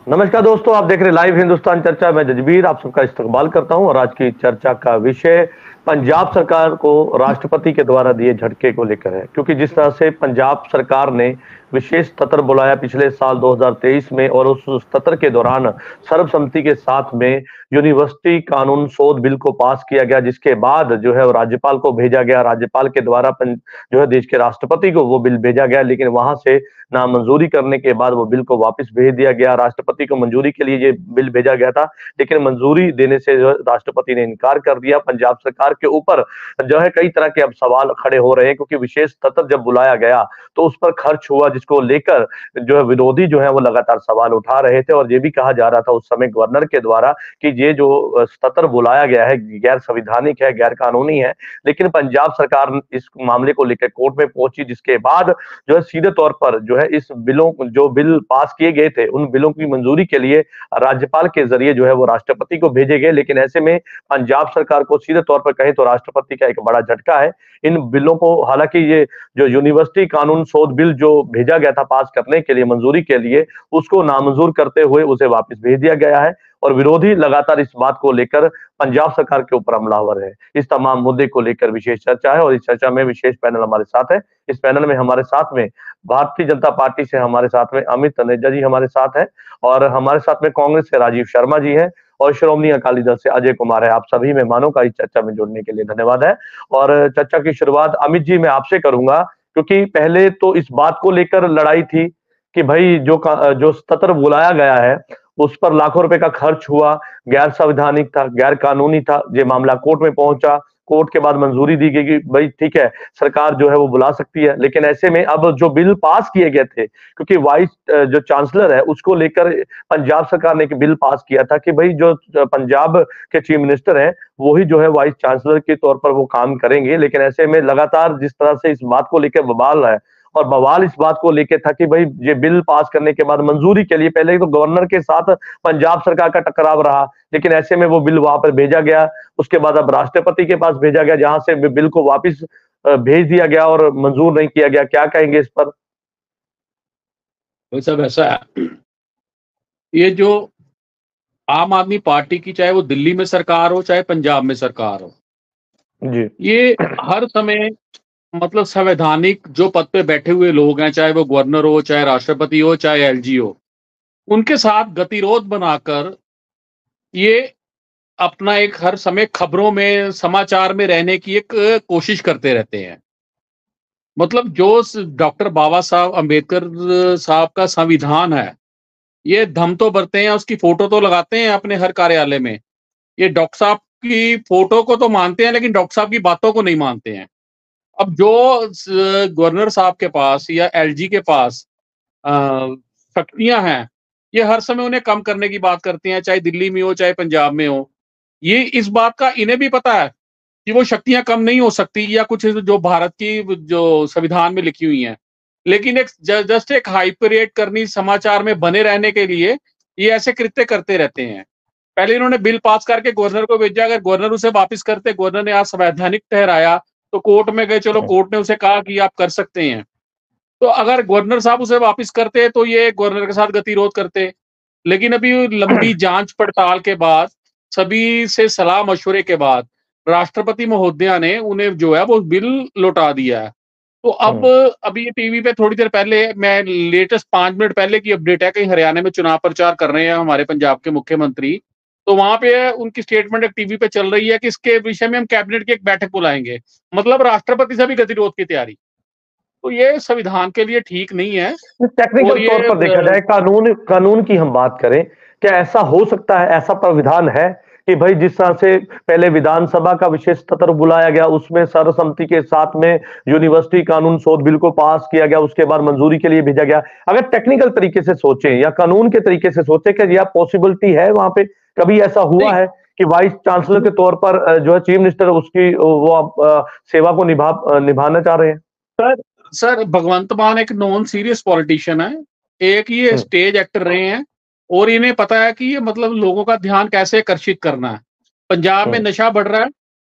नमस्कार दोस्तों, आप देख रहे लाइव हिंदुस्तान चर्चा। मैं जजबीर आप सबका इस्तकबाल करता हूं और आज की चर्चा का विषय पंजाब सरकार को राष्ट्रपति के द्वारा दिए झटके को लेकर है। क्योंकि जिस तरह से पंजाब सरकार ने विशेष सत्र बुलाया पिछले साल 2023 में और उस सत्र के दौरान सर्वसम्मति के साथ में यूनिवर्सिटी कानून शोध बिल को पास किया गया, जिसके बाद जो है वो राज्यपाल को भेजा गया। राज्यपाल के द्वारा जो है देश के राष्ट्रपति को वो बिल भेजा गया, लेकिन वहां से नामंजूरी करने के बाद वो बिल को वापस भेज दिया गया। राष्ट्रपति को मंजूरी के लिए ये बिल भेजा गया था, लेकिन मंजूरी देने से जो राष्ट्रपति ने इनकार कर दिया। पंजाब सरकार के ऊपर जो है कई तरह के अब सवाल खड़े हो रहे हैं, क्योंकि विशेष सत्र जब बुलाया गया तो उस पर खर्च हुआ, जिसको लेकर जो है विरोधी जो है वो लगातार सवाल उठा रहे थे। और ये भी कहा जा रहा था उस समय गवर्नर के द्वारा कि ये जो सत्र बुलाया गया है गैर संवैधानिक है, गैर कानूनी है। लेकिन पंजाब सरकार इस मामले को लेकर कोर्ट में पहुंची, जिसके बाद जो है सीधे तौर पर जो है इस बिलों जो बिल पास किए गए थे उन बिलों की मंजूरी के लिए राज्यपाल के जरिए जो है वो राष्ट्रपति को भेजे गए। लेकिन ऐसे में पंजाब सरकार को सीधे तौर पर कहें तो राष्ट्रपति का एक बड़ा झटका है इन बिलों को। हालांकि ये जो यूनिवर्सिटी कानून शोध बिल जो भेजा गया था पास करने के लिए, मंजूरी के लिए, उसको नामंजूर करते हुए उसे वापस भेज दिया गया है। और विरोधी लगातार इस बात को लेकर पंजाब सरकार के ऊपर हमलावर है। इस तमाम मुद्दे को लेकर विशेष चर्चा है और इस चर्चा में विशेष पैनल हमारे साथ है। इस पैनल में हमारे साथ में भारतीय जनता पार्टी से हमारे साथ में अमित तनेजा जी हमारे साथ हैं, और हमारे साथ में कांग्रेस से राजीव शर्मा जी हैं, और श्रोमणी अकाली दल से अजय कुमार है। आप सभी मेहमानों का इस चर्चा में जुड़ने के लिए धन्यवाद है। और चर्चा की शुरुआत अमित जी मैं आपसे करूंगा, क्योंकि पहले तो इस बात को लेकर लड़ाई थी कि भाई जो सत्र बुलाया गया है उस पर लाखों रुपए का खर्च हुआ, गैर संवैधानिक था, गैर कानूनी था। ये मामला कोर्ट में पहुंचा, कोर्ट के बाद मंजूरी दी गई कि भाई ठीक है सरकार जो है वो बुला सकती है। लेकिन ऐसे में अब जो बिल पास किए गए थे, क्योंकि वाइस जो चांसलर है उसको लेकर पंजाब सरकार ने एक बिल पास किया था कि भाई जो पंजाब के चीफ मिनिस्टर हैं वही जो है वाइस चांसलर के तौर पर वो काम करेंगे। लेकिन ऐसे में लगातार जिस तरह से इस बात को लेकर बवाल है, और बवाल इस बात को लेकर था कि भाई ये बिल पास करने के बाद मंजूरी के लिए पहले तो गवर्नर के साथ पंजाब सरकार का टकराव रहा, लेकिन ऐसे में वो बिल वहां पर भेजा गया। उसके बाद अब राष्ट्रपति के पास भेजा गया, जहां से बिल को वापस भेज दिया गया और मंजूर नहीं किया गया। क्या कहेंगे इस पर? वो सब ऐसा है, ये जो आम आदमी पार्टी की, चाहे वो दिल्ली में सरकार हो चाहे पंजाब में सरकार हो, जी ये हर समय मतलब संवैधानिक जो पद पे बैठे हुए लोग हैं, चाहे वो गवर्नर हो, चाहे राष्ट्रपति हो, चाहे एलजी हो, उनके साथ गतिरोध बनाकर ये अपना एक हर समय खबरों में, समाचार में रहने की एक कोशिश करते रहते हैं। मतलब जो डॉक्टर बाबा साहब अम्बेडकर साहब का संविधान है, ये धम तो बरते हैं, उसकी फोटो तो लगाते हैं अपने हर कार्यालय में। ये डॉक्टर साहब की फोटो को तो मानते हैं, लेकिन डॉक्टर साहब की बातों को नहीं मानते हैं। अब जो गवर्नर साहब के पास या एलजी के पास शक्तियां हैं, ये हर समय उन्हें कम करने की बात करते हैं, चाहे दिल्ली में हो चाहे पंजाब में हो। ये इस बात का इन्हें भी पता है कि वो शक्तियां कम नहीं हो सकती, या कुछ जो भारत की जो संविधान में लिखी हुई हैं, लेकिन एक जस्ट एक हाइपरेट करनी, समाचार में बने रहने के लिए ये ऐसे कृत्य करते रहते हैं। पहले इन्होंने बिल पास करके गवर्नर को भेजा, अगर गवर्नर उसे वापस करते, गवर्नर ने आज संवैधानिक ठहराया तो कोर्ट में गए, चलो कोर्ट ने उसे कहा कि आप कर सकते हैं। तो अगर गवर्नर साहब उसे वापस करते तो ये गवर्नर के साथ गतिरोध करते। लेकिन अभी लंबी जांच पड़ताल के बाद, सभी से सलाह मशवरे के बाद राष्ट्रपति महोदया ने उन्हें जो है वो बिल लौटा दिया है। तो अब अभी ये टीवी पे थोड़ी देर पहले, मैं लेटेस्ट 5 मिनट पहले की अपडेट है, कहीं हरियाणा में चुनाव प्रचार कर रहे हैं हमारे पंजाब के मुख्यमंत्री, तो वहां पे उनकी स्टेटमेंट एक टीवी पे चल रही है कि इसके विषय में हम कैबिनेट की एक बैठक बुलाएंगे। मतलब राष्ट्रपति से भी गतिरोध की तैयारी। तो ये संविधान के लिए ठीक नहीं है। और टेक्निकल ये तौर पर देखा जाए, कानून कानून की हम बात करें, क्या ऐसा हो सकता है, ऐसा प्राविधान है कि भाई जिस तरह से पहले विधानसभा का विशेष सत्र बुलाया गया, उसमें सर्वसम्मति के साथ में यूनिवर्सिटी कानून शोध बिल को पास किया गया, उसके बाद मंजूरी के लिए भेजा गया। अगर टेक्निकल तरीके से सोचें या कानून के तरीके से सोचें, क्या यह पॉसिबिलिटी है वहां पे? कभी ऐसा हुआ है कि वाइस चांसलर के तौर पर जो है चीफ मिनिस्टर उसकी वो सेवा को निभाना चाह रहे हैं? सर सर भगवंत मान एक नॉन सीरियस पॉलिटिशियन है, एक ये स्टेज एक्टर रहे हैं, और इन्हें पता है कि ये मतलब लोगों का ध्यान कैसे आकर्षित करना है। पंजाब में नशा बढ़ रहा है,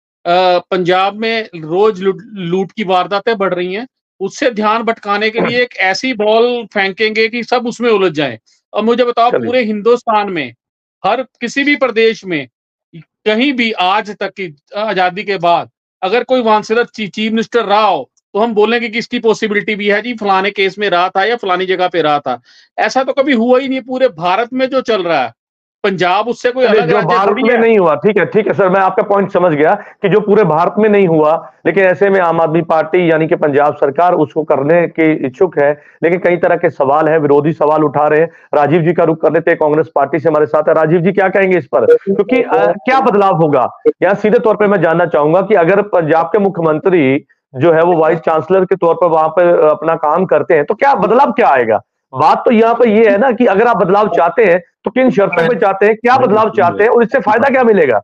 पंजाब में रोज लूट की वारदातें बढ़ रही हैं, उससे ध्यान भटकाने के लिए एक ऐसी बॉल फेंकेंगे कि सब उसमें उलझ जाएं। अब मुझे बताओ चलिए। पूरे हिंदुस्तान में हर किसी भी प्रदेश में कहीं भी आज तक की आजादी के बाद अगर कोई वहां से चीफ मिनिस्टर रहा हो तो हम बोलेंगे कि इसकी पॉसिबिलिटी भी है जी, फलाने केस में रहा था या फलानी जगह पे रहा था। ऐसा तो कभी हुआ ही नहीं पूरे भारत में जो चल रहा है। पंजाब उससे कोई चलिए, अलग जो राज्य भारत थोड़ी में है। नहीं हुआ, ठीक है सर, मैं आपका पॉइंट समझ गया कि जो पूरे भारत में नहीं हुआ, लेकिन ऐसे में आम आदमी पार्टी यानी कि पंजाब सरकार उसको करने की इच्छुक है। लेकिन कई तरह के सवाल है, विरोधी सवाल उठा रहे हैं। राजीव जी का रुख कर लेते हैं, कांग्रेस पार्टी से हमारे साथ है। राजीव जी क्या कहेंगे इस पर, क्योंकि क्या बदलाव होगा यहाँ सीधे तौर पर मैं जानना चाहूंगा कि अगर पंजाब के मुख्यमंत्री जो है वो वाइस चांसलर के तौर पर वहां पर अपना काम करते हैं तो क्या बदलाव क्या आएगा। बात तो यहाँ पर ये है ना कि अगर आप बदलाव चाहते हैं तो किन शर्तों पे चाहते हैं, क्या बदलाव चाहते हैं और इससे फायदा क्या मिलेगा।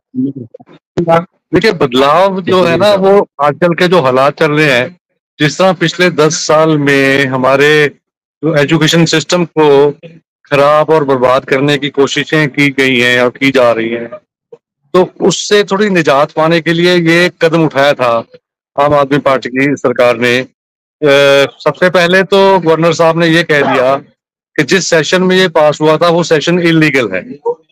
देखिए, बदलाव जो है ना वो आजकल के जो हालात चल रहे हैं, जिस तरह पिछले 10 साल में हमारे जो एजुकेशन सिस्टम को खराब और बर्बाद करने की कोशिशें की गई हैं और की जा रही हैं, तो उससे थोड़ी निजात पाने के लिए ये कदम उठाया था आम आदमी पार्टी की सरकार ने। सबसे पहले तो गवर्नर साहब ने ये कह दिया कि जिस सेशन में ये पास हुआ था वो सेशन इलीगल है।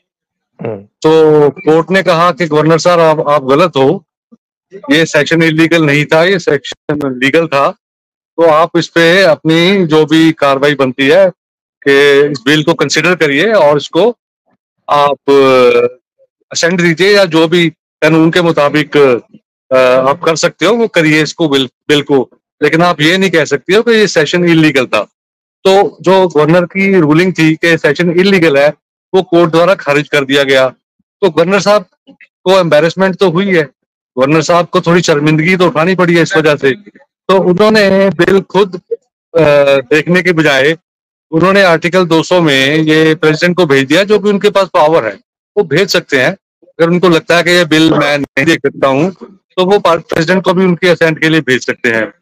तो कोर्ट ने कहा कि गवर्नर साहब आप गलत हो, ये सेक्शन इलीगल नहीं था, ये सेक्शन लीगल था। तो आप इस पे अपनी जो भी कार्रवाई बनती है कि इस बिल को कंसिडर करिए और इसको आप असेंट दीजिए या जो भी कानून के मुताबिक आप कर सकते हो वो करिए इसको बिल को, लेकिन आप ये नहीं कह सकते हो कि ये सेशन इलीगल था। तो जो गवर्नर की रूलिंग थी कि सेशन इलीगल है वो कोर्ट द्वारा खारिज कर दिया गया। तो गवर्नर साहब को एम्बेरसमेंट तो हुई है, गवर्नर साहब को थोड़ी शर्मिंदगी तो उठानी पड़ी है इस वजह से। तो उन्होंने बिल खुद देखने के बजाय उन्होंने आर्टिकल 200 में ये प्रेसिडेंट को भेज दिया, जो भी उनके पास पावर है वो भेज सकते हैं। अगर उनको लगता है कि ये बिल मैं नहीं देख सकता हूँ तो वो प्रेसिडेंट को भी उनके असेंट के लिए भेज सकते हैं।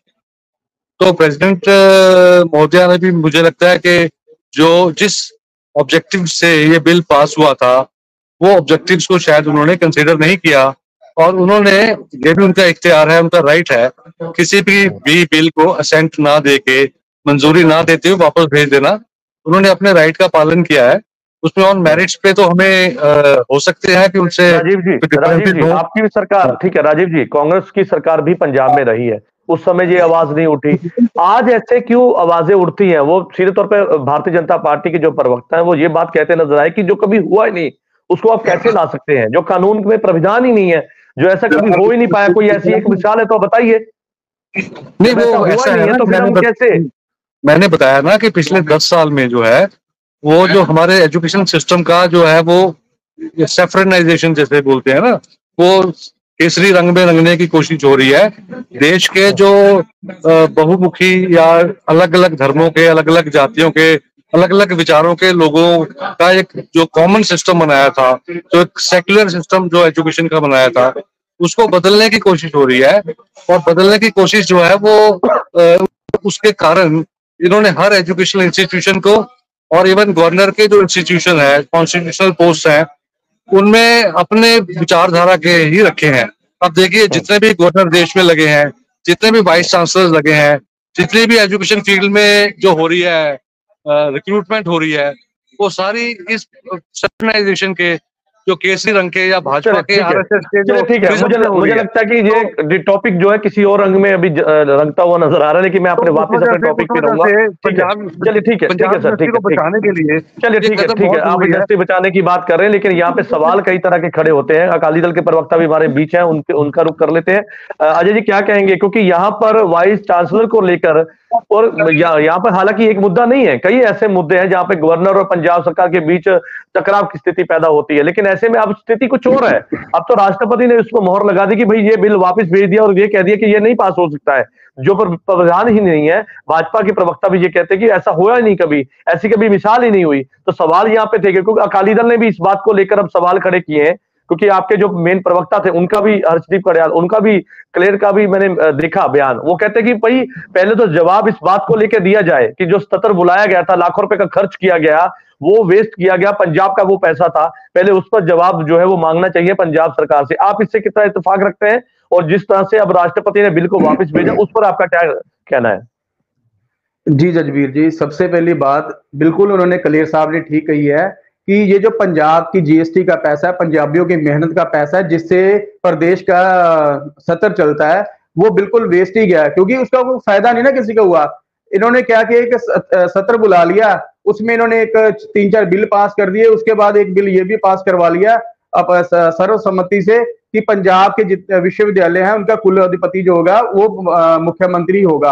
तो प्रेसिडेंट महोदया ने भी मुझे लगता है कि जो जिस ऑब्जेक्टिव से ये बिल पास हुआ था वो ऑब्जेक्टिव्स को शायद उन्होंने कंसीडर नहीं किया, और उन्होंने, ये भी उनका इख्तियार है, उनका राइट है, किसी भी बिल को असेंट ना देके, मंजूरी ना देते हुए वापस भेज देना। उन्होंने अपने राइट का पालन किया है। उसमें ऑन मेरिट्स पे तो हमें हो सकते हैं कि उनसे राजीव जी आपकी भी सरकार, ठीक है राजीव जी, कांग्रेस की सरकार भी पंजाब में रही है, उस समय ये आवाज नहीं उठी। आज ऐसे क्यों आवाजें उठती हैं। वो सीधे तौर पे भारतीय जनता पार्टी के जो प्रवक्ता हैं वो ये बात कहते नजर आए कि जो कभी हुआ ही नहीं उसको आप कैसे ला सकते हैं, जो कानून में प्राविधान ही नहीं है, जो ऐसा कभी हो ही नहीं पाया। कोई ऐसी एक मिसाल है तो बताइए। नहीं, जब ऐसा वो हुआ ऐसा ही नहीं है है ना, तो फिर हम कैसे। मैंने बताया ना कि पिछले 10 साल में जो है वो जो हमारे एजुकेशन सिस्टम का जो है वो सेफ्रनाइजेशन जैसे बोलते हैं ना, वो केसरी रंग में रंगने की कोशिश हो रही है। देश के जो बहुमुखी या अलग अलग धर्मों के, अलग अलग जातियों के, अलग अलग विचारों के लोगों का एक जो कॉमन सिस्टम बनाया था, जो एक सेक्युलर सिस्टम जो एजुकेशन का बनाया था, उसको बदलने की कोशिश हो रही है। और बदलने की कोशिश जो है वो उसके कारण इन्होंने हर एजुकेशनल इंस्टीट्यूशन को, और इवन गवर्नर के जो इंस्टीट्यूशन है, कॉन्स्टिट्यूशनल पोस्ट हैं, उनमें अपने विचारधारा के ही रखे हैं। अब देखिए, जितने भी गवर्नर देश में लगे हैं, जितने भी वाइस चांसलर लगे हैं, जितनी भी एजुकेशन फील्ड में जो हो रही है रिक्रूटमेंट हो रही है, वो सारी इस सेक्युलराइजेशन के जो केसरी रंग के या भाजपा के, आरएसएस के जो ठीक है, मुझे लगता है कि ये टॉपिक जो है किसी और रंग में अभी रंगता हुआ नजर आ रहा है, लेकिन मैं अपने वापस अपने टॉपिक पे रहूंगा। चलिए ठीक है सर, ठीक है बचाने के लिए, चलिए ठीक है, आप इंडस्ट्री बचाने की बात कर रहे हैं, लेकिन यहाँ पे सवाल कई तरह के खड़े होते हैं। अकाली दल के प्रवक्ता भी हमारे बीच हैं, उनका रुख कर लेते हैं। अजय जी क्या कहेंगे, क्योंकि यहाँ पर वाइस चांसलर को लेकर, और यहाँ पर हालांकि एक मुद्दा नहीं है, कई ऐसे मुद्दे हैं जहाँ पे गवर्नर और पंजाब सरकार के बीच टकराव की स्थिति पैदा होती है। लेकिन ऐसे में अब स्थिति कुछ और है। अब तो राष्ट्रपति ने उसको मोहर लगा दी कि भाई ये बिल वापस भेज दिया और ये कह दिया कि ये नहीं पास हो सकता है, जो प्रावधान ही नहीं है। भाजपा के प्रवक्ता भी ये कहते हैं कि ऐसा हुआ ही नहीं, कभी ऐसी कभी मिसाल ही नहीं हुई। तो सवाल यहाँ पे थे, क्योंकि अकाली दल ने भी इस बात को लेकर अब सवाल खड़े किए हैं, क्योंकि आपके जो मेन प्रवक्ता थे उनका भी, हर्षदीप कड़ियाल, उनका भी, क्लेयर का भी मैंने देखा बयान। वो कहते हैं कि भाई पहले तो जवाब इस बात को लेकर दिया जाए कि जो सत्र बुलाया गया था, लाखों रुपए का खर्च किया गया, वो वेस्ट किया गया, पंजाब का वो पैसा था, पहले उस पर जवाब जो है वो मांगना चाहिए पंजाब सरकार से। आप इससे कितना इत्तेफाक रखते हैं, और जिस तरह से अब राष्ट्रपति ने बिल को वापस भेजा उस पर आपका क्या कहना है। जी जजबीर जी, सबसे पहली बात बिल्कुल उन्होंने कलेर साहब ने ठीक कही है कि ये जो पंजाब की जीएसटी का पैसा है, पंजाबियों की मेहनत का पैसा है, जिससे प्रदेश का सत्र चलता है, वो बिल्कुल वेस्ट ही गया, क्योंकि उसका वो फायदा नहीं ना किसी को हुआ। इन्होंने क्या किया, एक सत्र बुला लिया, उसमें इन्होंने एक 3-4 बिल पास कर दिए, उसके बाद एक बिल ये भी पास करवा लिया अब सर्वसम्मति से कि पंजाब के जितने विश्वविद्यालय हैं उनका कुलाधिपति जो होगा वो मुख्यमंत्री होगा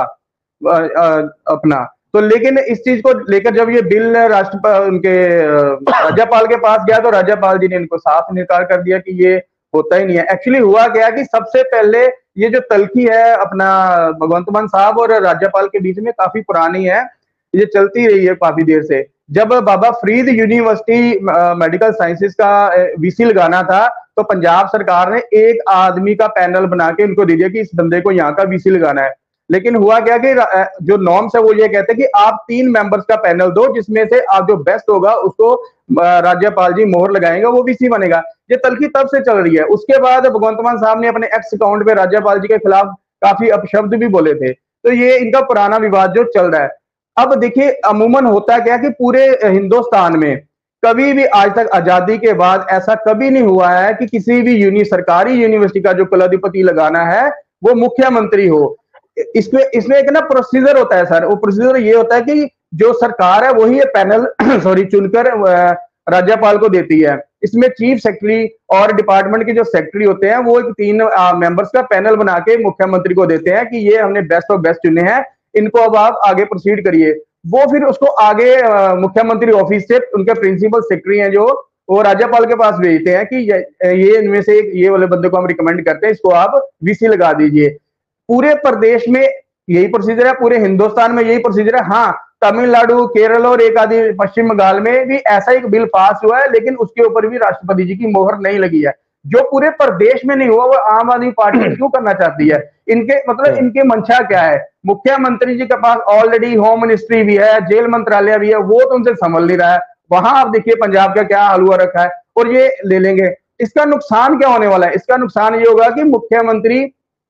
अपना। तो लेकिन इस चीज को लेकर जब ये बिल उनके राज्यपाल के पास गया, तो राज्यपाल जी ने इनको साफ इनकार कर दिया कि ये होता ही नहीं है। एक्चुअली हुआ क्या कि सबसे पहले ये जो तल्खी है अपना भगवंत मान साहब और राज्यपाल के बीच में काफी पुरानी है, ये चलती रही है काफी देर से। जब Baba Farid university medical sciences का वीसी लगाना था, तो पंजाब सरकार ने एक आदमी का पैनल बना के उनको दे दिया कि इस बंदे को यहाँ का वीसी लगाना है। लेकिन हुआ क्या कि जो नॉर्म्स है वो ये कहते हैं कि आप 3 मेंबर्स का पैनल दो, जिसमें से आप जो बेस्ट होगा उसको राज्यपाल जी मोहर लगाएंगे, वो वीसी बनेगा। ये तल्खी तब से चल रही है। उसके बाद भगवंत मान साहब ने अपने एक्स अकाउंट पे राज्यपाल जी के खिलाफ काफी अपशब्द भी बोले थे। तो ये इनका पुराना विवाद जो चल रहा है। अब देखिए अमूमन होता क्या कि पूरे हिंदुस्तान में कभी भी आज तक आजादी के बाद ऐसा कभी नहीं हुआ है कि किसी भी सरकारी यूनिवर्सिटी का जो कुलाधिपति लगाना है वो मुख्यमंत्री हो। इसमें एक ना प्रोसीजर होता है सर। वो प्रोसीजर ये होता है कि जो सरकार है वही ये पैनल सॉरी चुनकर राज्यपाल को देती है। इसमें चीफ सेक्रेटरी और डिपार्टमेंट के जो सेक्रेटरी होते हैं वो 3 मेंबर्स का पैनल बना के मुख्यमंत्री को देते हैं कि ये हमने बेस्ट ऑफ बेस्ट चुने हैं, इनको अब आप आगे प्रोसीड करिए। वो फिर उसको आगे मुख्यमंत्री ऑफिस से उनके प्रिंसिपल सेक्रेटरी हैं जो वो राज्यपाल के पास भेजते हैं कि ये इनमें से ये वाले बंदे को हम रिकमेंड करते हैं, इसको आप वीसी लगा दीजिए। पूरे प्रदेश में यही प्रोसीजर है, पूरे हिंदुस्तान में यही प्रोसीजर है। हाँ, तमिलनाडु, केरल और एक आदि पश्चिम बंगाल में भी ऐसा एक बिल पास हुआ है, लेकिन उसके ऊपर भी राष्ट्रपति जी की मोहर नहीं लगी है। जो पूरे प्रदेश में नहीं हुआ वो आम आदमी पार्टी क्यों करना चाहती है? इनके मतलब इनके मंशा क्या है? मुख्यमंत्री जी के पास ऑलरेडी होम मिनिस्ट्री भी है, जेल मंत्रालय भी है, वो तो उनसे संभल नहीं रहा है। वहां आप देखिए पंजाब का क्या हाल हुआ रखा है, और ये ले लेंगे। इसका नुकसान क्या होने वाला है? इसका नुकसान ये होगा कि मुख्यमंत्री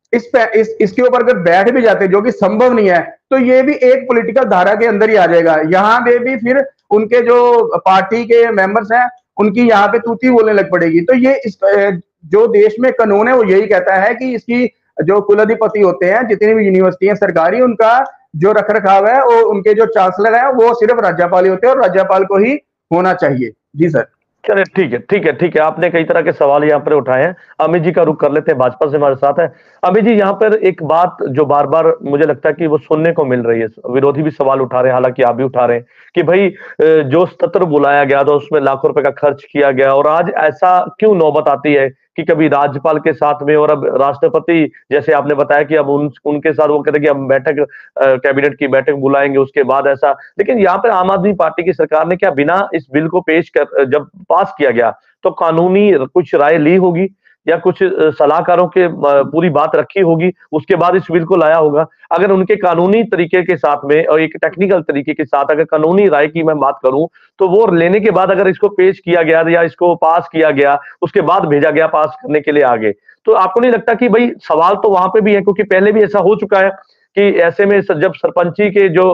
इसके ऊपर अगर बैठ भी जाते, जो कि संभव नहीं है, तो ये भी एक पॉलिटिकल धारा के अंदर ही आ जाएगा। यहाँ पे भी फिर उनके जो पार्टी के मेंबर्स हैं उनकी यहाँ पे तूती बोलने लग पड़ेगी। तो ये जो देश में कानून है वो यही कहता है कि इसकी जो कुलाधिपति होते हैं जितनी भी यूनिवर्सिटी है सरकारी, उनका जो रख रखाव है वो उनके जो चांसलर है वो सिर्फ राज्यपाल ही होते हैं और राज्यपाल को ही होना चाहिए। जी सर। चलिए ठीक है। आपने कई तरह के सवाल यहाँ पर उठाए हैं। अमित जी का रुख कर लेते हैं, भाजपा से हमारे साथ है। अमित जी, यहाँ पर एक बात जो बार बार मुझे लगता है कि वो सुनने को मिल रही है, विरोधी भी सवाल उठा रहे हैं, हालांकि आप भी उठा रहे हैं कि भाई जो सत्र बुलाया गया था उसमें लाखों रुपए का खर्च किया गया, और आज ऐसा क्यों नौबत आती है कि कभी राज्यपाल के साथ में और अब राष्ट्रपति, जैसे आपने बताया कि अब उनके साथ वो कहते हैं कि हम बैठक कैबिनेट की बैठक बुलाएंगे उसके बाद ऐसा। लेकिन यहाँ पे आम आदमी पार्टी की सरकार ने क्या बिना इस बिल को पेश कर जब पास किया गया तो कानूनी कुछ राय ली होगी या कुछ सलाहकारों के पूरी बात रखी होगी, उसके बाद इस बिल को लाया होगा? अगर उनके कानूनी तरीके के साथ में और एक टेक्निकल तरीके के साथ अगर कानूनी राय की मैं बात करूं, तो वो लेने के बाद अगर इसको पेश किया गया या इसको पास किया गया उसके बाद भेजा गया पास करने के लिए आगे, तो आपको नहीं लगता कि भाई सवाल तो वहां पे भी है? क्योंकि पहले भी ऐसा हो चुका है कि ऐसे में जब सरपंची के जो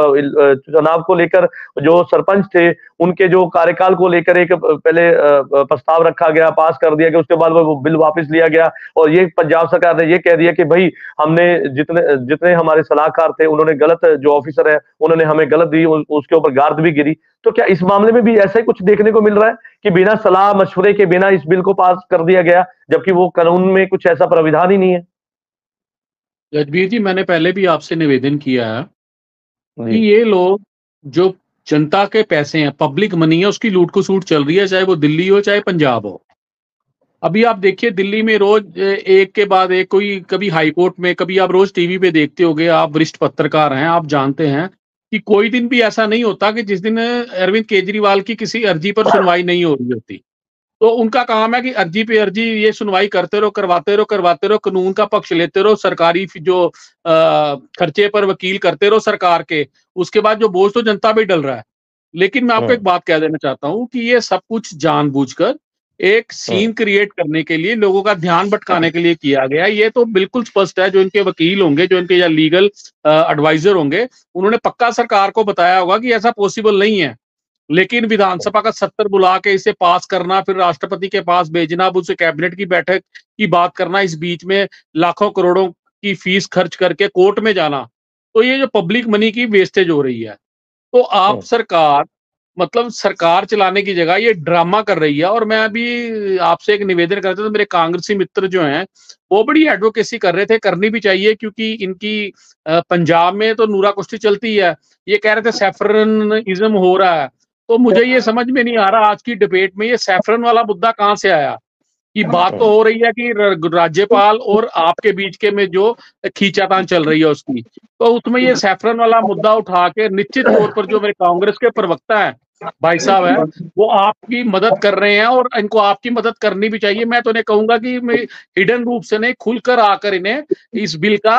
चुनाव को लेकर जो सरपंच थे उनके जो कार्यकाल को लेकर एक पहले प्रस्ताव रखा गया, पास कर दिया गया, उसके बाद वो बिल वापस लिया गया और ये पंजाब सरकार ने ये कह दिया कि भाई हमने जितने हमारे सलाहकार थे उन्होंने गलत, जो ऑफिसर है उन्होंने हमें गलत दी, उसके ऊपर गार्द भी गिरी। तो क्या इस मामले में भी ऐसा ही कुछ देखने को मिल रहा है कि बिना सलाह मशवरे के बिना इस बिल को पास कर दिया गया, जबकि वो कानून में कुछ ऐसा प्राविधान ही नहीं है? जजबीर जी, मैंने पहले भी आपसे निवेदन किया है कि ये लोग जो जनता के पैसे हैं, पब्लिक मनी है, उसकी लूट खसूट चल रही है, चाहे वो दिल्ली हो चाहे पंजाब हो। अभी आप देखिए दिल्ली में रोज एक के बाद एक, कोई कभी हाईकोर्ट में, कभी आप रोज टीवी पे देखते होंगे, आप वरिष्ठ पत्रकार हैं, आप जानते हैं कि कोई दिन भी ऐसा नहीं होता कि जिस दिन अरविंद केजरीवाल की किसी अर्जी पर सुनवाई नहीं हो रही होती। तो उनका काम है कि अर्जी पे अर्जी ये सुनवाई करते रहो, करवाते रहो, कानून का पक्ष लेते रहो, सरकारी जो खर्चे पर वकील करते रहो सरकार के, उसके बाद जो बोझ तो जनता पे डल रहा है। लेकिन मैं आपको एक बात कह देना चाहता हूं कि ये सब कुछ जानबूझकर एक सीन क्रिएट करने के लिए, लोगों का ध्यान भटकाने के लिए किया गया। ये तो बिल्कुल स्पष्ट है। जो इनके वकील होंगे, जो इनके या लीगल एडवाइजर होंगे, उन्होंने पक्का सरकार को बताया होगा कि ऐसा पॉसिबल नहीं है। लेकिन विधानसभा का 70 बुला के इसे पास करना, फिर राष्ट्रपति के पास भेजना, अब उसे कैबिनेट की बैठक की बात करना, इस बीच में लाखों करोड़ों की फीस खर्च करके कोर्ट में जाना, तो ये जो पब्लिक मनी की वेस्टेज हो रही है। तो आप सरकार, मतलब सरकार चलाने की जगह ये ड्रामा कर रही है। और मैं अभी आपसे एक निवेदन करता था, मेरे कांग्रेसी मित्र जो हैं वो बड़ी एडवोकेसी कर रहे थे, करनी भी चाहिए, क्योंकि इनकी पंजाब में तो नूरा कुश्ती चलती है। ये कह रहे थे सैफरनिज्म हो रहा है। तो मुझे ये समझ में नहीं आ रहा आज की डिबेट में ये सैफरन वाला मुद्दा कहाँ से आया। कि बात तो हो रही है कि राज्यपाल और आपके बीच के में जो खींचातान चल रही है उसकी, तो उसमें ये सैफरन वाला मुद्दा उठा के निश्चित तौर पर जो मेरे कांग्रेस के प्रवक्ता है भाई साहब है, वो आपकी मदद कर रहे हैं और इनको आपकी मदद करनी भी चाहिए। मैं तो इन्हें कहूंगा कि हिडन रूप से नहीं, खुलकर आकर इन्हें इस बिल का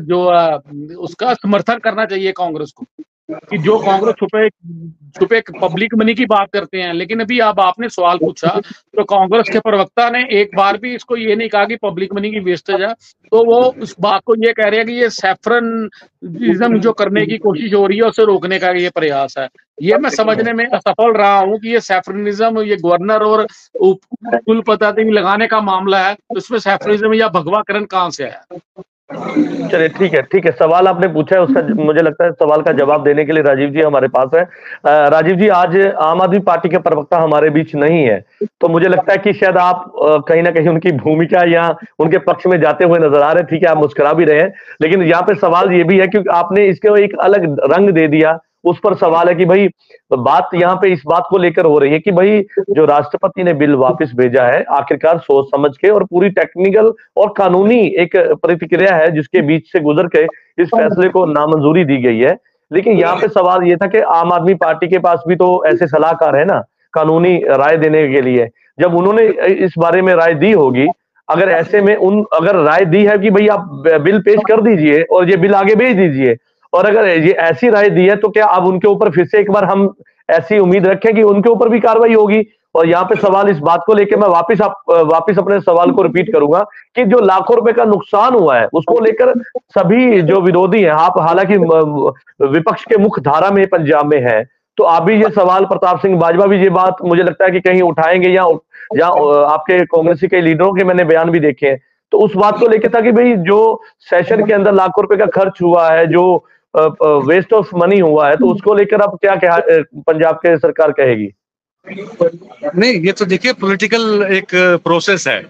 उसका समर्थन करना चाहिए कांग्रेस को। कि जो कांग्रेस छुपे छुपे पब्लिक मनी की बात करते हैं। लेकिन अभी अब आपने सवाल पूछा तो कांग्रेस के प्रवक्ता ने एक बार भी इसको ये नहीं कहा कि पब्लिक मनी की वेस्टेज है। तो वो उस बात को ये कह रहे हैं कि ये सैफरनिज्म जो करने की कोशिश हो रही है उसे रोकने का ये प्रयास है। ये मैं समझने में असफल रहा हूं कि ये सैफरनिज्म, ये गवर्नर और कुलपति लगाने का मामला है, तो इसमें सैफरनिज्म या भगवाकरण कहां से आया। चलिए ठीक है, सवाल आपने पूछा है, उसका मुझे लगता है सवाल का जवाब देने के लिए राजीव जी हमारे पास है। राजीव जी, आज आम आदमी पार्टी के प्रवक्ता हमारे बीच नहीं है, तो मुझे लगता है कि शायद आप कहीं ना कहीं उनकी भूमिका या उनके पक्ष में जाते हुए नजर आ रहे हैं। ठीक है, आप मुस्कुरा भी रहे हैं, लेकिन यहाँ पे सवाल ये भी है कि आपने इसके एक अलग रंग दे दिया। उस पर सवाल है कि भाई बात यहाँ पे इस बात को लेकर हो रही है कि भाई जो राष्ट्रपति ने बिल वापस भेजा है आखिरकार सोच समझ के और पूरी टेक्निकल और कानूनी एक प्रतिक्रिया है जिसके बीच से गुजर के इस फैसले को नामंजूरी दी गई है। लेकिन यहाँ पे सवाल ये था कि आम आदमी पार्टी के पास भी तो ऐसे सलाहकार है ना कानूनी राय देने के लिए। जब उन्होंने इस बारे में राय दी होगी, अगर ऐसे में अगर राय दी है कि भाई आप बिल पेश कर दीजिए और ये बिल आगे भेज दीजिए, और अगर ये ऐसी राय दी है तो क्या अब उनके ऊपर फिर से एक बार हम ऐसी उम्मीद रखें कि उनके ऊपर भी कार्रवाई होगी। और यहाँ पे सवाल इस बात को लेकर मैं वापस अपने सवाल को रिपीट करूंगा कि जो लाखों रुपए का नुकसान हुआ है उसको लेकर सभी जो विरोधी हैं, आप हालांकि विपक्ष के मुख्य धारा में पंजाब में है, तो आप भी ये सवाल, प्रताप सिंह बाजवा भी ये बात मुझे लगता है कि कहीं उठाएंगे या आपके कांग्रेसी के लीडरों के मैंने बयान भी देखे हैं, तो उस बात को लेकर था कि भाई जो सेशन के अंदर लाखों रुपए का खर्च हुआ है, जो वेस्ट ऑफ मनी हुआ है, तो उसको लेकर अब क्या पंजाब के सरकार कहेगी। नहीं, ये तो देखिए पॉलिटिकल एक प्रोसेस है।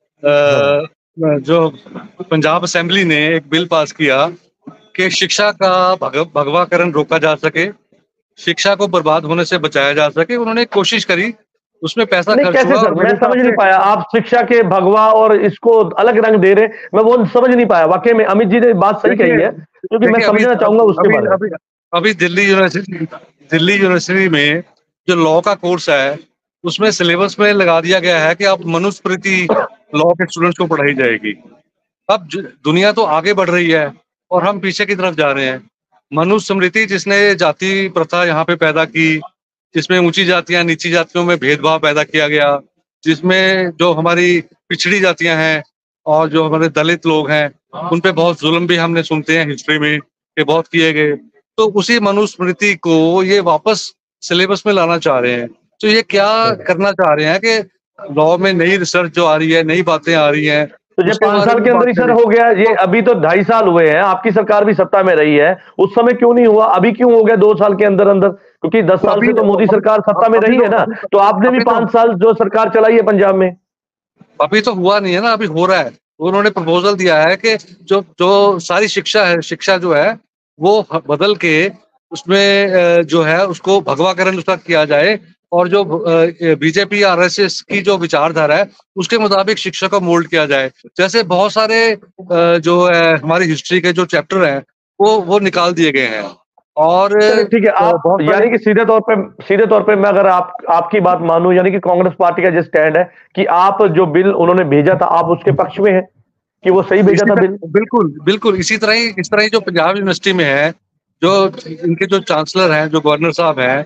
जो पंजाब असेंबली ने एक बिल पास किया कि शिक्षा का भगवाकरण रोका जा सके, शिक्षा को बर्बाद होने से बचाया जा सके, उन्होंने कोशिश करी, उसमें पैसा खर्च हुआ। सर, मैं समझ नहीं पाया, आप शिक्षा के भगवा और इसको अलग रंग दे रहे, मैं वो समझ नहीं पाया। वाकई में अमित जी ने बात सही कही है, क्योंकि मैं समझना चाहूंगा उसके बारे में। अभी दिल्ली यूनिवर्सिटी में जो लॉ का कोर्स है उसमें सिलेबस में लगा दिया गया है कि आप मनुस्मृति लॉ के स्टूडेंट्स को पढ़ाई जाएगी। अब दुनिया तो आगे बढ़ रही है और हम पीछे की तरफ जा रहे हैं। मनुस्मृति जिसने जाति प्रथा यहाँ पे पैदा की, जिसमें ऊंची जातियां नीची जातियों में भेदभाव पैदा किया गया, जिसमें जो हमारी पिछड़ी जातियां हैं और जो हमारे दलित लोग हैं उन पे बहुत जुल्म भी हमने सुनते हैं हिस्ट्री में कि बहुत किए गए, तो उसी मनुस्मृति को ये वापस सिलेबस में लाना चाह रहे हैं। तो ये क्या करना चाह रहे हैं कि लॉ में नई रिसर्च जो आ रही है, नई बातें आ रही हैं, तो ये 5 साल के अंदर ही सर हो गया। ये अभी तो 2.5 साल हुए हैं, आपकी सरकार भी सत्ता में रही है, उस समय क्यों नहीं हुआ, अभी क्यों हो गया 2 साल के अंदर अंदर? क्योंकि 10 साल से तो मोदी सरकार सत्ता में रही है ना, तो आपने भी 5 साल जो सरकार चलाई है पंजाब में। अभी तो हुआ नहीं है ना, अभी हो रहा है। उन्होंने प्रपोजल दिया है कि जो सारी शिक्षा है, शिक्षा जो है वो बदल के उसमें जो है उसको भगवाकरण उसका किया जाए, और जो बीजेपी आरएसएस की जो विचारधारा है उसके मुताबिक शिक्षा को मोल्ड किया जाए। जैसे बहुत सारे जो है हमारी हिस्ट्री के जो चैप्टर हैं वो निकाल दिए गए हैं। और ठीक है, आप यानी कि सीधे तौर पे मैं अगर आपकी बात मानूं, यानी कि कांग्रेस पार्टी का जो स्टैंड है कि आप जो बिल उन्होंने भेजा था आप उसके पक्ष में है कि वो सही भेजा था बिल। बिल्कुल इस तरह ही जो पंजाब यूनिवर्सिटी में है, जो इनके जो चांसलर हैं, जो गवर्नर साहब हैं,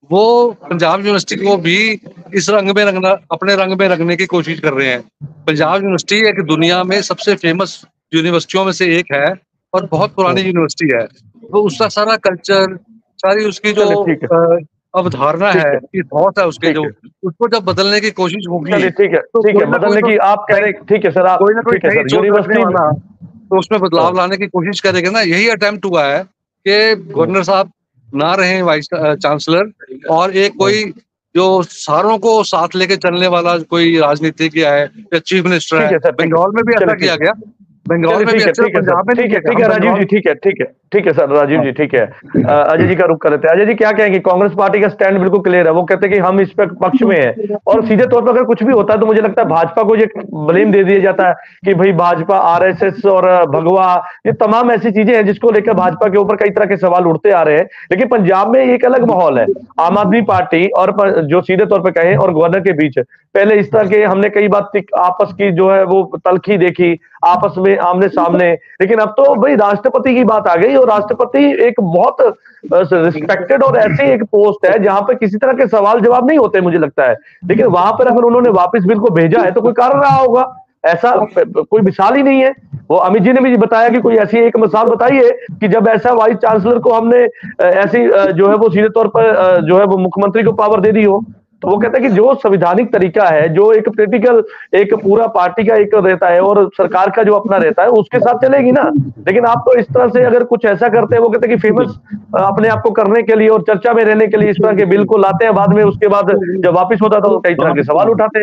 वो पंजाब यूनिवर्सिटी को भी इस रंग में रंगना, अपने रंग में रंगने की कोशिश कर रहे हैं। पंजाब यूनिवर्सिटी एक दुनिया में सबसे फेमस यूनिवर्सिटियों में से एक है और बहुत पुरानी यूनिवर्सिटी है। तो उसका सारा कल्चर, सारी उसकी जो चलिए ठीक है, अवधारणा ठीक है, है, कि थॉट है उसके ठीक जो, है, उसको जब बदलने की कोशिश होगी चलिए ठीक है, तो ठीक है, कोई ना कोई बदलने तो की आप कह रहे, ठीक है सर, आप कोई ना कोई ठीक है सही सर, चोट रखने यूनिवर्सिटी में वाला तो उसमें बदलाव लाने की कोशिश करेगा ना। यही अटेम्प्ट हुआ है कि गवर्नर साहब ना रहे वाइस चांसलर, और एक कोई जो सारों को साथ लेके चलने वाला कोई राजनीतिज्ञ है या चीफ मिनिस्टर ठीक है। है सर, ठीक है, बंगाल में भी ऐसा चलिए किया ठीक गया, है, बंगाल चलिए में भी ठीक है, ऐसे, ठीक है सर, पंजाब में नहीं ठीक है, किया। ठीक हम है राजीव बंगाल, जी, ठीक है, ठीक है, ठीक है सर, राजीव जी ठीक है। अजय जी का रुख कर लेते हैं। अजय जी क्या कहेंगे? कांग्रेस पार्टी का स्टैंड बिल्कुल क्लियर है, वो कहते हैं कि हम इस पे पक्ष में हैं, और सीधे तौर पर अगर कुछ भी होता है तो मुझे लगता है भाजपा को ये ब्लेम दे दिया जाता है कि भाई भाजपा, आरएसएस और भगवा, ये तमाम ऐसी चीजें हैं जिसको लेकर भाजपा के ऊपर कई तरह के सवाल उठते आ रहे हैं। लेकिन पंजाब में एक अलग माहौल है, आम आदमी पार्टी और जो सीधे तौर पर कहें और गवर्नर के बीच पहले इस तरह के हमने कई बात आपस की जो है वो तलखी देखी, आपस में आमने सामने। लेकिन अब तो भाई राष्ट्रपति की बात आ गई, और राष्ट्रपति एक बहुत रिस्पेक्टेड और ऐसी एक पोस्ट है जहां पे किसी तरह के सवाल जवाब नहीं होते मुझे लगता है। लेकिन वहां पर अगर उन्होंने वापस बिल को भेजा है तो कोई कारण रहा होगा, ऐसा कोई मिसाल ही नहीं है। वो अमित जी ने भी बताया कि कोई ऐसी एक मिसाल बताइए कि जब ऐसा वाइस चांसलर को हमने ऐसी जो है वो सीधे तौर पर जो है वो मुख्यमंत्री को पावर दे दी हो। तो वो कहता है कि जो संविधानिक तरीका है, जो एक पॉलिटिकल, एक पूरा पार्टी का एक रहता है और सरकार का जो अपना रहता है, उसके साथ चलेगी ना। लेकिन आप तो इस तरह से अगर कुछ ऐसा करते हैं, वो कहते हैं कि फेमस अपने आप को करने के लिए और चर्चा में रहने के लिए इस तरह के बिल को लाते हैं, बाद में उसके बाद जब वापिस होता था तो कई तरह के सवाल उठाते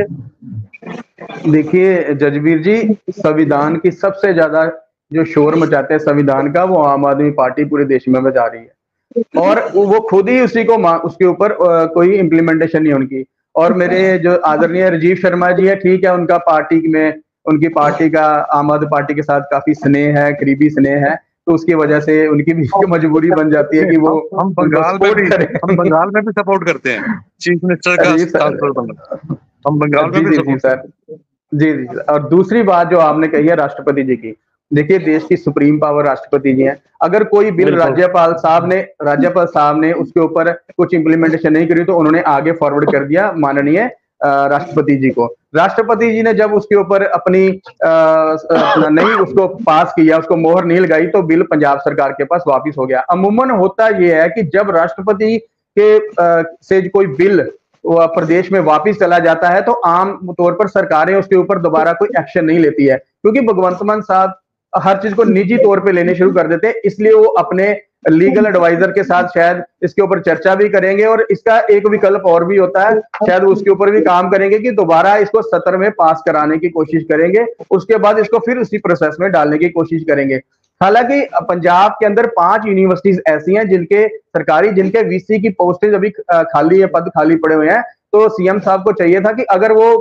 हैं। देखिए जजबीर जी, संविधान की सबसे ज्यादा जो शोर मचाते हैं संविधान का, वो आम आदमी पार्टी पूरे देश में मचा रही है, और वो खुद ही उसी को उसके ऊपर कोई इम्प्लीमेंटेशन नहीं उनकी। और मेरे जो आदरणीय राजीव शर्मा जी है, ठीक है, उनका पार्टी में, उनकी पार्टी का आम आदमी पार्टी के साथ काफी स्नेह है, करीबी स्नेह है, तो उसकी वजह से उनकी भी मजबूरी बन जाती है कि वो हम बंगाल में भी, हम बंगाल में भी सपोर्ट करते हैं चीफ मिनिस्टर का चांसलर बनना, हम बंगाल में भी सपोर्ट सर। जी जी। और दूसरी बात जो आपने कही है राष्ट्रपति जी की, देखिए देश की सुप्रीम पावर राष्ट्रपति जी हैं। अगर कोई बिल राज्यपाल साहब ने उसके ऊपर कुछ इंप्लीमेंटेशन नहीं करी तो उन्होंने आगे फॉरवर्ड कर दिया माननीय राष्ट्रपति जी को। राष्ट्रपति जी ने जब उसके ऊपर अपनी नहीं उसको पास किया, उसको मोहर नहीं लगाई, तो बिल पंजाब सरकार के पास वापिस हो गया। अमूमन होता यह है कि जब राष्ट्रपति के से कोई बिल प्रदेश में वापिस चला जाता है तो आम तौर पर सरकारें उसके ऊपर दोबारा कोई एक्शन नहीं लेती है, क्योंकि भगवंत मान साहब हर चीज को निजी तौर पे लेने शुरू कर देते हैं। इसलिए वो अपने लीगल एडवाइजर के साथ शायद इसके ऊपर चर्चा भी करेंगे, और इसका एक विकल्प और भी होता है, शायद उसके ऊपर भी काम करेंगे कि दोबारा इसको सत्र में पास कराने की कोशिश करेंगे, उसके बाद इसको फिर उसी प्रोसेस में डालने की कोशिश करेंगे। हालांकि पंजाब के अंदर 5 यूनिवर्सिटीज ऐसी हैं जिनके सरकारी, जिनके वीसी की पोस्टेज अभी खाली है, पद खाली पड़े हुए हैं। तो सीएम साहब को चाहिए था कि अगर वो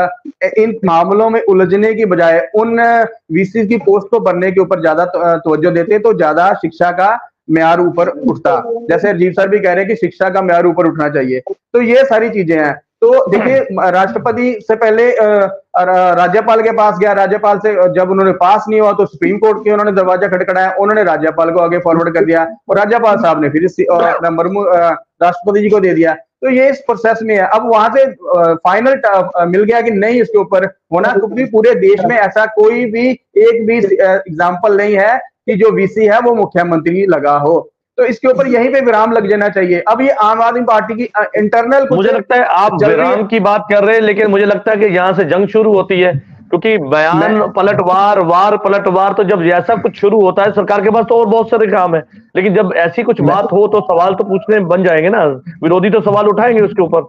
इन मामलों में उलझने की बजाय उन वीसी की पोस्ट को भरने के ऊपर ज्यादा तवज्जो देते तो ज्यादा शिक्षा का म्यार ऊपर उठता। जैसे राजीव सर भी कह रहे हैं कि शिक्षा का म्यार ऊपर उठना चाहिए। तो ये सारी चीजें हैं। तो देखिए, राष्ट्रपति से पहले राज्यपाल के पास गया, राज्यपाल से जब उन्होंने पास नहीं हुआ तो सुप्रीम कोर्ट के उन्होंने दरवाजा खटखटाया, उन्होंने राज्यपाल को आगे फॉरवर्ड कर दिया और राज्यपाल साहब ने फिर राष्ट्रपति जी को दे दिया। तो ये इस प्रोसेस में है। अब वहां से फाइनल मिल गया कि नहीं इसके ऊपर होना, क्योंकि पूरे देश में ऐसा कोई भी एक भी एग्जाम्पल नहीं है कि जो वीसी है वो मुख्यमंत्री लगा हो। तो इसके ऊपर यहीं पे विराम लग जाना चाहिए। अब ये आम आदमी पार्टी की इंटरनल, मुझे लगता है आप विराम की बात कर रहे हैं, लेकिन मुझे लगता है कि यहाँ से जंग शुरू होती है, क्योंकि बयान पलटवार, वार पलटवार, तो जब ऐसा कुछ शुरू होता है सरकार के पास तो और बहुत सारे काम है, लेकिन जब ऐसी कुछ बात हो तो सवाल तो पूछने बन जाएंगे ना, विरोधी तो सवाल उठाएंगे उसके ऊपर।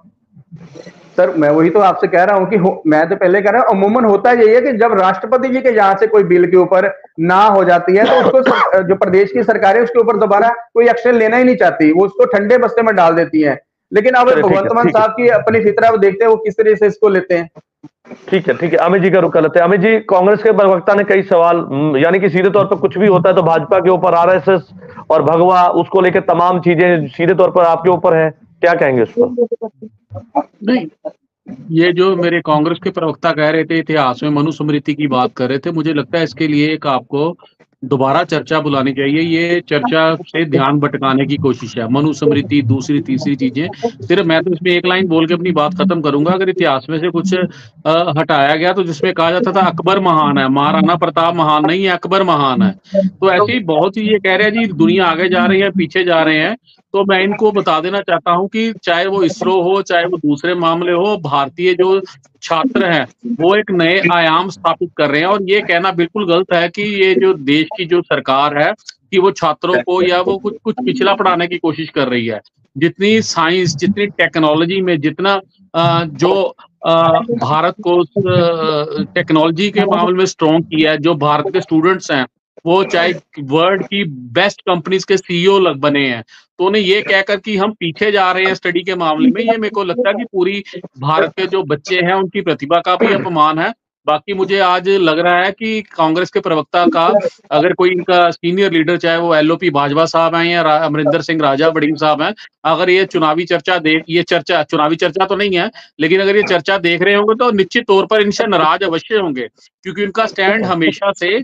सर मैं वही तो आपसे कह रहा हूं कि मैं तो पहले कह रहा हूं, अमूमन होता यही है कि जब राष्ट्रपति जी के यहाँ से कोई बिल के ऊपर ना हो जाती है तो उसको जो प्रदेश की सरकारें उसके ऊपर दोबारा कोई एक्शन लेना ही नहीं चाहती, वो उसको ठंडे बस्ते में डाल देती हैं। लेकिन अब भगवंत मान साहब की अपनी फितरा वो देखते हैं, वो किस तरह से इसको लेते हैं। ठीक है, ठीक है, अमित जी का रुख कर लेते हैं। अमित जी, कांग्रेस के प्रवक्ता ने कई सवाल, यानी कि सीधे तौर पर कुछ भी होता है तो भाजपा के ऊपर, आरएसएस और भगवा, उसको लेकर तमाम चीजें सीधे तौर पर आपके ऊपर है, क्या कहेंगे उस पर? नहीं, ये जो मेरे कांग्रेस के प्रवक्ता कह रहे थे इतिहास में मनुस्मृति की बात कर रहे थे, मुझे लगता है इसके लिए एक आपको दोबारा चर्चा बुलानी चाहिए। ये चर्चा से ध्यान भटकाने की कोशिश है, मनुस्मृति, दूसरी तीसरी चीजें। सिर्फ मैं तो इसमें एक लाइन बोल के अपनी बात खत्म करूंगा। अगर इतिहास में से कुछ हटाया गया तो जिसमें कहा जाता था अकबर महान है, महाराणा प्रताप महान नहीं है, अकबर महान है। तो ऐसे ही बहुत चीजें कह रहे हैं जी, दुनिया आगे जा रही है, पीछे जा रहे हैं। तो मैं इनको बता देना चाहता हूं कि चाहे वो इसरो हो, चाहे वो दूसरे मामले हो, भारतीय जो छात्र हैं वो एक नए आयाम स्थापित कर रहे हैं। और ये कहना बिल्कुल गलत है कि ये जो देश की जो सरकार है कि वो छात्रों को या वो कुछ कुछ पिछला पढ़ाने की कोशिश कर रही है। जितनी साइंस, जितनी टेक्नोलॉजी में जितना जो भारत को टेक्नोलॉजी के मामले में स्ट्रॉन्ग किया है, जो भारत के स्टूडेंट्स हैं वो चाहे वर्ल्ड की बेस्ट कंपनीज के सीईओ लग बने हैं। तो उन्हें ये कहकर कि हम पीछे जा रहे हैं स्टडी के मामले में, ये मेरे को लगता है कि पूरी भारत के जो बच्चे हैं उनकी प्रतिभा का भी अपमान है। बाकी मुझे आज लग रहा है कि कांग्रेस के प्रवक्ता का, अगर कोई इनका सीनियर लीडर, चाहे वो एलओपी बाजवा साहब हैं या अमरिंदर सिंह राजा बड़ीम साहब हैं, अगर ये चुनावी चर्चा तो नहीं है, लेकिन अगर ये चर्चा देख रहे होंगे तो निश्चित तौर पर इनसे नाराज अवश्य होंगे, क्योंकि उनका स्टैंड हमेशा से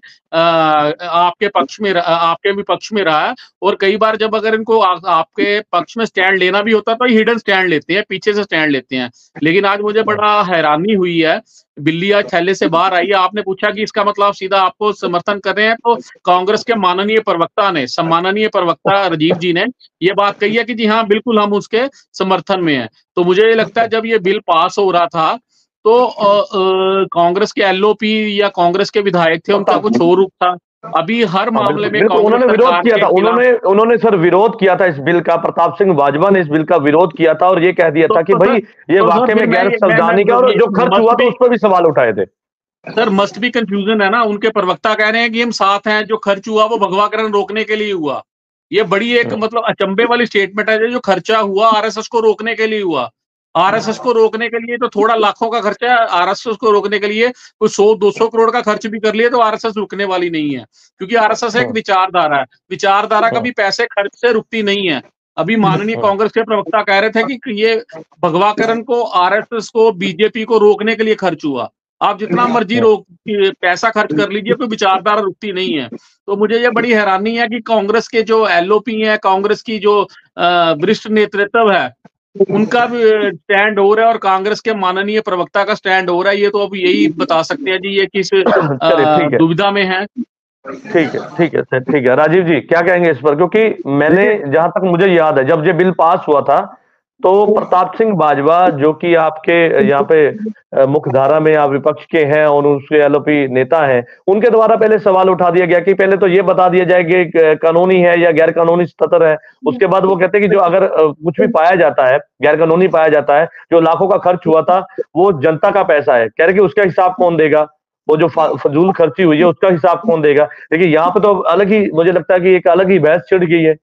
आपके भी पक्ष में रहा है। और कई बार जब अगर इनको आपके पक्ष में स्टैंड लेना भी होता है तो हिडन स्टैंड लेते हैं, पीछे से स्टैंड लेते हैं। लेकिन आज मुझे बड़ा हैरानी हुई है, बिल्ली आज थैले से बाहर आई है। आपने पूछा कि इसका मतलब सीधा आपको समर्थन कर रहे हैं, तो कांग्रेस के माननीय प्रवक्ता ने, सम्माननीय प्रवक्ता राजीव जी ने ये बात कही है कि जी हाँ बिल्कुल हम उसके समर्थन में हैं। तो मुझे ये लगता है जब ये बिल पास हो रहा था तो कांग्रेस के एलओपी या कांग्रेस के विधायक थे, उनका कुछ और रूप था। अभी हर मामले में उन्होंने विरोध किया था, उन्होंने सर विरोध किया था इस बिल का। प्रताप सिंह बाजवा ने इस बिल का विरोध किया था और ये कह दिया था कि भाई ये वाकई में गैर संवैधानिक है, और जो खर्च हुआ था उस पर भी सवाल उठाए थे। सर मस्ट भी कंफ्यूजन है ना, उनके प्रवक्ता कह रहे हैं कि हम साथ हैं, जो खर्च हुआ वो भगवाकरण रोकने के लिए हुआ। ये बड़ी एक मतलब अचंभे वाली स्टेटमेंट है। जो खर्चा हुआ आरएसएस को रोकने के लिए हुआ। आरएसएस को रोकने के लिए तो थोड़ा लाखों का खर्चा है, आरएसएस को रोकने के लिए कोई 100-200 करोड़ का खर्च भी कर लिए तो आरएसएस रुकने वाली नहीं है, क्योंकि आरएसएस एक विचारधारा है। विचारधारा कभी पैसे खर्च से रुकती नहीं है। अभी माननीय कांग्रेस के प्रवक्ता कह रहे थे कि ये भगवाकरण को, आरएसएस को, बीजेपी को रोकने के लिए खर्च हुआ। आप जितना मर्जी पैसा खर्च कर लीजिए, कोई विचारधारा रुकती नहीं है। तो मुझे ये बड़ी हैरानी है कि कांग्रेस के जो एलओपी है, कांग्रेस की जो वरिष्ठ नेतृत्व है, उनका भी स्टैंड हो रहा है और कांग्रेस के माननीय प्रवक्ता का स्टैंड हो रहा है। ये तो अब यही बता सकते हैं जी ये किस दुविधा में है। ठीक है सर, ठीक है। राजीव जी क्या कहेंगे इस पर? क्योंकि मैंने, जहां तक मुझे याद है, जब ये बिल पास हुआ था तो प्रताप सिंह बाजवा, जो कि आपके यहाँ पे मुख्य धारा में आप विपक्ष के हैं और उसके एलओपी नेता हैं, उनके द्वारा पहले सवाल उठा दिया गया कि पहले तो ये बता दिया जाए कि कानूनी है या गैर कानूनी स्तर है। उसके बाद वो कहते हैं कि जो अगर कुछ भी पाया जाता है, गैर कानूनी पाया जाता है, जो लाखों का खर्च हुआ था वो जनता का पैसा है, कह रहे कि उसका हिसाब कौन देगा, वो जो फजूल खर्ची हुई है उसका हिसाब कौन देगा। लेकिन यहाँ पे तो अलग ही, मुझे लगता है कि एक अलग ही बहस छिड़ गई है।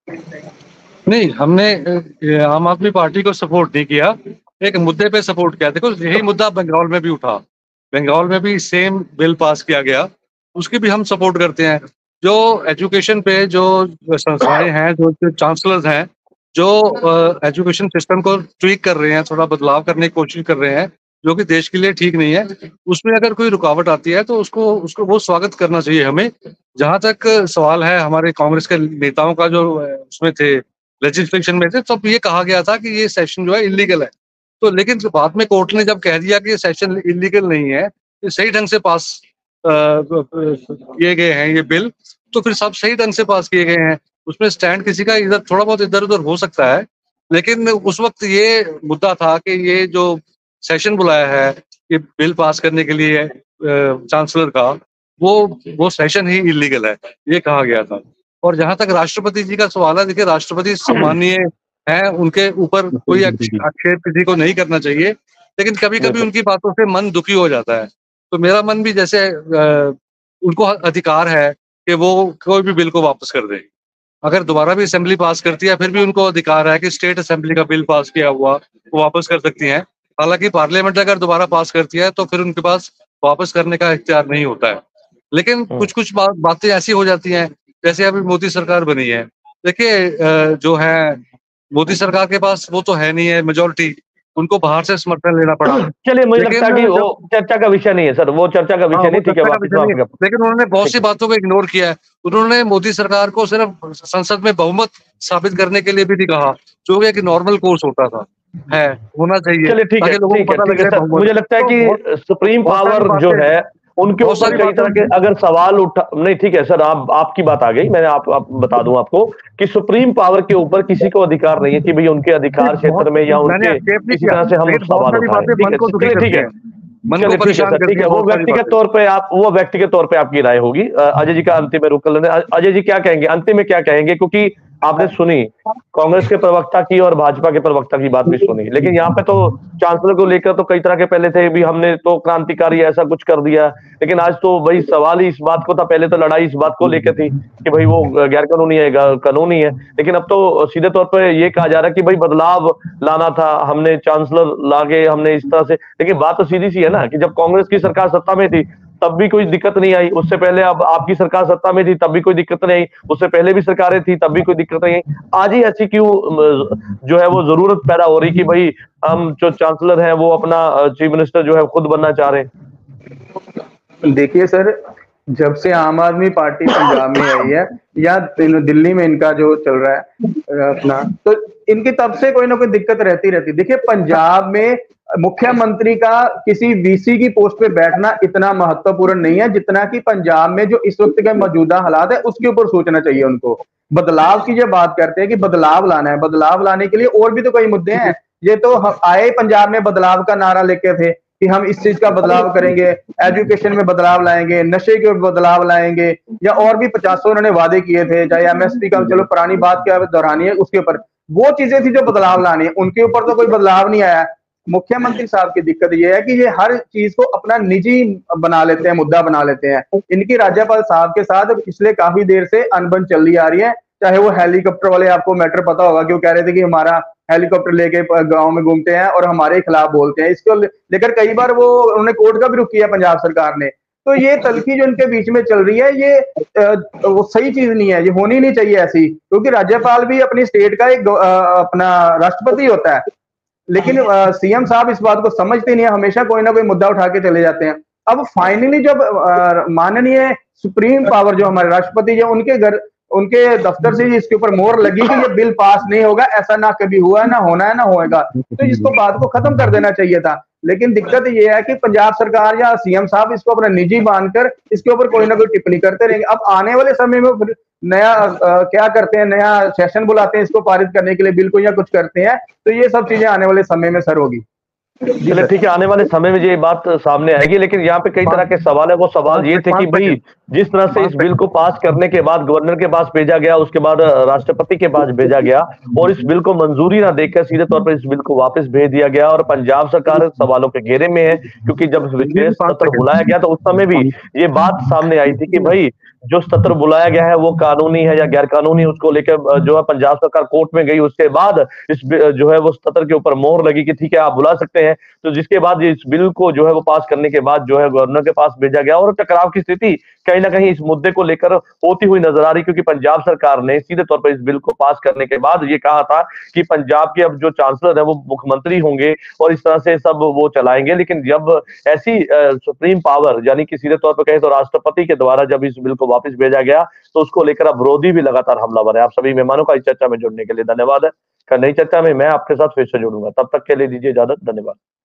नहीं, हमने आम आदमी पार्टी को सपोर्ट नहीं किया, एक मुद्दे पे सपोर्ट किया। देखो यही मुद्दा बंगाल में भी उठा, बंगाल में भी सेम बिल पास किया गया, उसकी भी हम सपोर्ट करते हैं। जो एजुकेशन पे जो संस्थाएं हैं, जो चांसलर्स हैं, जो एजुकेशन सिस्टम को ट्वीक कर रहे हैं, थोड़ा बदलाव करने की कोशिश कर रहे हैं, जो कि देश के लिए ठीक नहीं है, उसमें अगर कोई रुकावट आती है तो उसको वो स्वागत करना चाहिए हमें। जहां तक सवाल है हमारे कांग्रेस के नेताओं का, जो उसमें थे लेजिस्लेशन में थे, तब ये कहा गया था कि ये सेशन जो है इलीगल है। तो लेकिन बाद में कोर्ट ने जब कह दिया कि ये सेशन इलीगल नहीं है, ये सही ढंग से पास किए गए हैं ये बिल, तो फिर सब सही ढंग से पास किए गए हैं। उसमें स्टैंड किसी का इधर थोड़ा बहुत इधर उधर हो सकता है, लेकिन उस वक्त ये मुद्दा था कि ये जो सेशन बुलाया है ये बिल पास करने के लिए चांसलर का, वो सेशन ही इलीगल है, ये कहा गया था। और जहां तक राष्ट्रपति जी का सवाल है, देखिए राष्ट्रपति सम्मानीय हैं, उनके ऊपर कोई आक्षेप किसी को नहीं करना चाहिए, लेकिन कभी कभी उनकी बातों से मन दुखी हो जाता है। तो मेरा मन भी, जैसे उनको अधिकार है कि वो कोई भी बिल को वापस कर दे। अगर दोबारा भी असेंबली पास करती है, फिर भी उनको अधिकार है कि स्टेट असेंबली का बिल पास किया हुआ वो वापस कर सकती हैं। हालांकि पार्लियामेंट अगर दोबारा पास करती है तो फिर उनके पास वापस करने का इख्तियार नहीं होता है। लेकिन कुछ बातें ऐसी हो जाती हैं, जैसे अभी मोदी सरकार बनी है, देखिए जो है मोदी सरकार के पास वो तो है नहीं है मेजोरिटी, उनको बाहर से समर्थन लेना पड़ा। चलिए, मुझे लेकिन लगता है कि वो चर्चा का विषय नहीं है सर, वो चर्चा का विषय नहीं, ठीक है, वापस लेकिन उन्होंने बहुत सी बातों को इग्नोर किया है। उन्होंने मोदी सरकार को सिर्फ संसद में बहुमत साबित करने के लिए भी नहीं कहा, जो कि एक नॉर्मल कोर्स होता था, है होना चाहिए। चलिए ठीक है, ताकि लोगों को पता लगे सर, मुझे लगता है कि सुप्रीम पावर जो है उनके ऊपर कई तरह के अगर सवाल उठा, नहीं ठीक है सर, आपकी बात आ गई, मैंने आप बता दूं आपको कि सुप्रीम पावर के ऊपर किसी को अधिकार नहीं है कि भाई उनके अधिकार क्षेत्र में या उनके किसी तरह से हम सवाल उठाएं, ठीक है, चलिए ठीक है, चलिए ठीक है सर, ठीक है, वो व्यक्तिगत तौर पे आपकी राय होगी। अजय जी का अंतिम में रुक लेने, अजय जी क्या कहेंगे, अंतिम में क्या कहेंगे, क्योंकि आपने सुनी कांग्रेस के प्रवक्ता की और भाजपा के प्रवक्ता की बात भी सुनी, लेकिन यहाँ पे तो चांसलर को लेकर तो कई तरह के पहले थे भी, हमने तो क्रांतिकारी ऐसा कुछ कर दिया, लेकिन आज तो वही सवाल ही इस बात को था, पहले तो लड़ाई इस बात को लेकर थी कि भाई वो गैर कानूनी है, कानूनी है, लेकिन अब तो सीधे तौर पर ये कहा जा रहा है कि भाई बदलाव लाना था, हमने चांसलर लाके हमने इस तरह से, लेकिन बात तो सीधी सी है ना कि जब कांग्रेस की सरकार सत्ता में थी तब भी कोई दिक्कत नहीं आई, उससे पहले अब आपकी सरकार सत्ता में थी तब भी कोई दिक्कत नहीं आई, उससे पहले भी सरकारें थी तब भी कोई दिक्कत नहीं आई, आज ही ऐसी क्यों जो है वो जरूरत पैदा हो रही कि भाई हम जो चांसलर हैं वो अपना चीफ मिनिस्टर जो है खुद बनना चाह रहे हैं? देखिए सर, जब से आम आदमी पार्टी पंजाब में आई है या दिल्ली में इनका जो चल रहा है अपना, तो इनकी तब से कोई ना कोई दिक्कत रहती। देखिए, पंजाब में मुख्यमंत्री का किसी वीसी की पोस्ट पे बैठना इतना महत्वपूर्ण नहीं है जितना कि पंजाब में जो इस वक्त के मौजूदा हालात है उसके ऊपर सोचना चाहिए उनको। बदलाव की जो बात करते हैं कि बदलाव लाना है, बदलाव लाने के लिए और भी तो कई मुद्दे हैं। ये तो आए पंजाब में बदलाव का नारा लेके थे कि हम इस चीज का बदलाव करेंगे, एजुकेशन में बदलाव लाएंगे, नशे के बदलाव लाएंगे, या और भी 50 उन्होंने वादे किए थे, चाहे एमएसपी का, चलो पुरानी बात क्या दोहरानी है, उसके ऊपर वो चीजें थी जो बदलाव लानी है, उनके ऊपर तो कोई बदलाव नहीं आया। मुख्यमंत्री साहब की दिक्कत ये है कि ये हर चीज को अपना निजी बना लेते हैं, मुद्दा बना लेते हैं। इनकी राज्यपाल साहब के साथ पिछले काफी देर से अनबन चल रही आ रही है, चाहे वो हेलीकॉप्टर वाले, आपको मैटर पता होगा कि वो कह रहे थे कि हमारा हेलीकॉप्टर लेके गांव में घूमते हैं और हमारे खिलाफ बोलते हैं, इसको लेकर कई बार वो उन्होंने कोर्ट का भी रुख किया पंजाब सरकार ने। तो ये तलखी जो इनके बीच में चल रही है, ये वो सही चीज नहीं है, ये होनी नहीं चाहिए ऐसी, क्योंकि राज्यपाल भी अपनी स्टेट का एक अपना राष्ट्रपति होता है, लेकिन सीएम साहब इस बात को समझते नहीं है, हमेशा कोई ना कोई मुद्दा उठा के चले जाते हैं। अब फाइनली जब माननीय सुप्रीम पावर जो हमारे राष्ट्रपति जो उनके दफ्तर से इसके ऊपर मोहर लगी कि ये बिल पास नहीं होगा, ऐसा ना कभी हुआ है, ना होना है, ना होएगा, तो इसको बात को खत्म कर देना चाहिए था। लेकिन दिक्कत ये है कि पंजाब सरकार या सीएम साहब इसको अपना निजी मानकर इसके ऊपर कोई ना कोई टिप्पणी करते रहेंगे। अब आने वाले समय में फिर नया क्या करते हैं, नया सेशन बुलाते हैं इसको पारित करने के लिए बिल को, या कुछ करते हैं, तो ये सब चीजें आने वाले समय में सर होगी। चलिए ठीक है, आने वाले समय में ये बात सामने आएगी, लेकिन यहाँ पे कई तरह के सवाल है। वो सवाल ये थे कि भाई जिस तरह से इस बिल को पास करने के बाद गवर्नर के पास भेजा गया, उसके बाद राष्ट्रपति के पास भेजा गया और इस बिल को मंजूरी ना देकर सीधे तौर पर इस बिल को वापस भेज दिया गया, और पंजाब सरकार सवालों के घेरे में है, क्योंकि जब विशेष सत्र बुलाया गया तो उस समय भी ये बात सामने आई थी कि भाई जो सत्र बुलाया गया है वो कानूनी है या गैर कानूनी, उसको लेकर जो है पंजाब सरकार कोर्ट में गई, उसके बाद इस जो है वो सत्र के ऊपर मोहर लगी कि ठीक है आप बुला सकते हैं। तो जिसके बाद इस बिल को जो है वो पास करने के बाद जो है गवर्नर के पास भेजा गया, और टकराव की स्थिति कहीं ना कहीं इस मुद्दे को लेकर होती हुई नजर आ रही, क्योंकि पंजाब सरकार ने सीधे तौर पर इस बिल को पास करने के बाद ये कहा था कि पंजाब के अब जो चांसलर है वो मुख्यमंत्री होंगे और इस तरह से सब वो चलाएंगे। लेकिन जब ऐसी सुप्रीम पावर यानी कि सीधे तौर पर कहें तो राष्ट्रपति के द्वारा जब इस बिल को वापस भेजा गया तो उसको लेकर अब विरोधी भी लगातार हमलावर है। आप सभी मेहमानों का इस चर्चा में जुड़ने के लिए धन्यवाद है। नई चर्चा में मैं आपके साथ फिर से जुड़ूंगा, तब तक के लिए दीजिए इजाजत, धन्यवाद।